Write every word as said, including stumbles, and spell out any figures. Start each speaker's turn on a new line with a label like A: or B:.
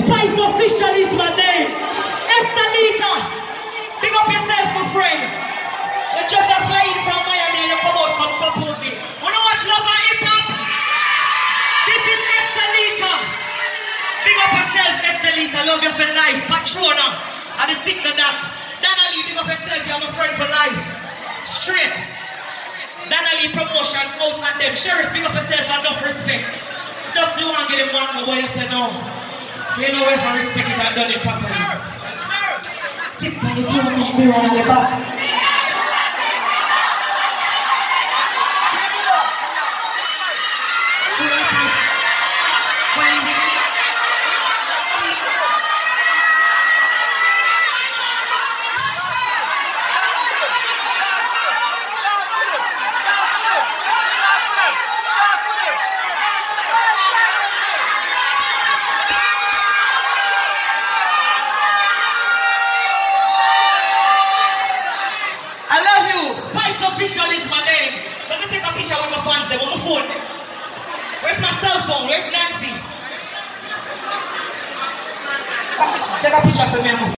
A: Spice Official is my name. Estelita, big up yourself, my friend. You just a flying from Miami and you come out, come support me. Wanna watch Love and Hip Hop? This is Estelita. Big up yourself, Estelita. Love you for life. Patrona. And the signal that. Danali, big up yourself. You're my friend for life. Straight. Danali Promotions out on them. Sheriff, big up yourself and enough respect. Just you want to give him one more, but you say no. So you know where for respect it and done it properly. Tip by your two meet me on the back. Official is my name. Let me take a picture with my fans there on my phone. Where's my cell phone? Where's Nancy? Take a picture for me.